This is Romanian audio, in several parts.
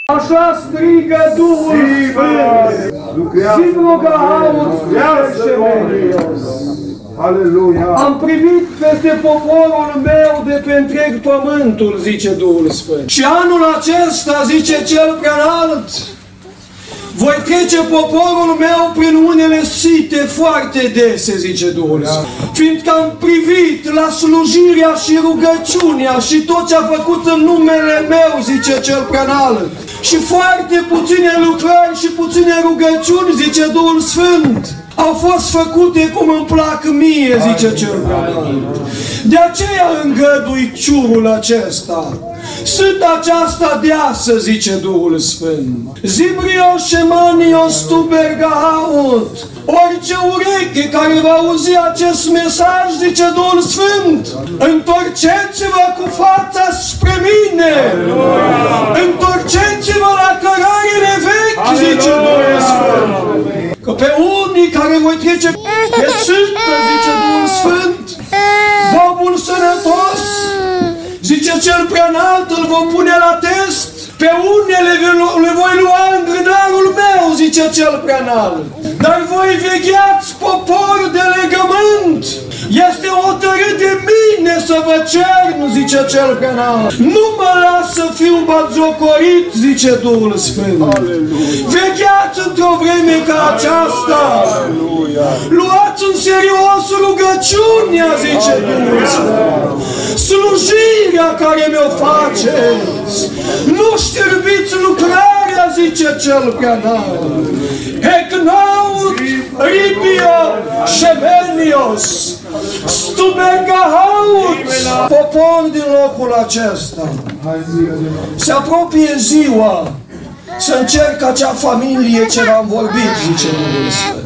Așa strigă Duhul Sfânt. Zi-mi rugă aur, Aleluia! am privit peste poporul meu de pe întreg pământul, zice Duhul Sfânt. Și anul acesta, zice Cel Preanalt, voi trece poporul meu prin unele site foarte dese, zice Duhul Sfânt. Fiindcă am privit la slujirea și rugăciunea și tot ce a făcut în numele meu, zice Cel Preanalt. Și foarte puține lucrări și puține rugăciuni, zice Duhul Sfânt, au fost făcute cum îmi plac mie, zice Cel Preanalt. De aceea îngădui ciurul acesta. Sunt aceasta deasă, zice Duhul Sfânt. Zimrios shemanios tu bergahaut. Orice ureche care va auzi acest mesaj, zice Duhul Sfânt, întorceți-vă cu fața spre mine. Întorceți-vă la cărările vechi, zice Duhul Sfânt. Că pe unii care voi trece pe sântă, zice Duhul Sfânt, bobul sănătos, zice Cel Preanalt, îl vom pune la test. Pe unele le voi lua în grânarul meu, zice Cel Preanalt. Dar voi vegheați popor de legământ. Este hotărât de mine să vă cern, zice Cel Preanalt. Nu mă las să fiu batjocorit, zice Duhul Sfânt. Vegheați într-o vreme ca aceasta. Luați în serios rugăciunea, zice Duhul Sfânt. Slujirea care mi-o faceți. Nu știrbiți lucrarea, zice Cel Preanalt. Hecnaut ribio shemenios stubergahaut. Popor din locul acesta, se apropie ziua să încerc acea familie ce v-am vorbit, zice Duhul Sfânt.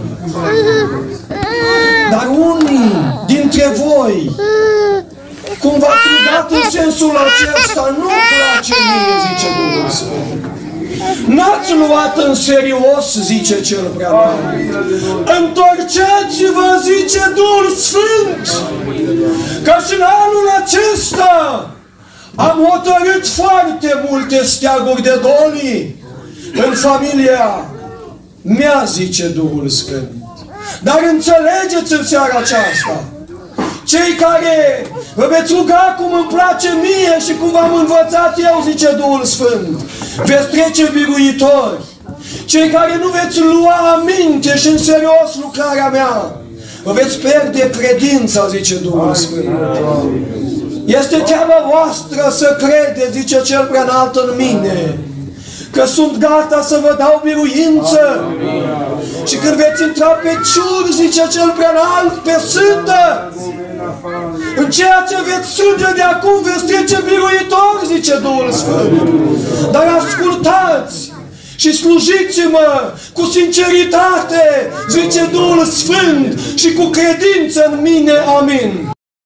Dar unii dintre voi, cum v-ați rugat în sensul acesta, nu-mi place mie, zice Duhul Sfânt. N-ați luat în serios, zice Cel Preanalt. Întorceți-vă, zice Duhul Sfânt, că și în anul acesta am hotărât foarte multe steaguri de doli în familia mea, zice Duhul Sfânt. Dar înțelegeți în seara aceasta, cei care vă veți ruga cum îmi place mie și cum v-am învățat eu, zice Duhul Sfânt, veți trece biruitori. Cei care nu veți lua aminte și în serios lucrarea mea, vă veți pierde credința, zice Duhul Sfânt. Este treaba voastră să credeți, zice Cel Preanalt, în mine, că sunt gata să vă dau biruință. Și când veți intra pe ciur, zice Cel Preanalt, pe sântă, în ceea ce veți strânge de acum, veți trece biruitor, zice Duhul Sfânt. Dar ascultați și slujiți-mă cu sinceritate, zice Duhul Sfânt, și cu credință în mine. Amin.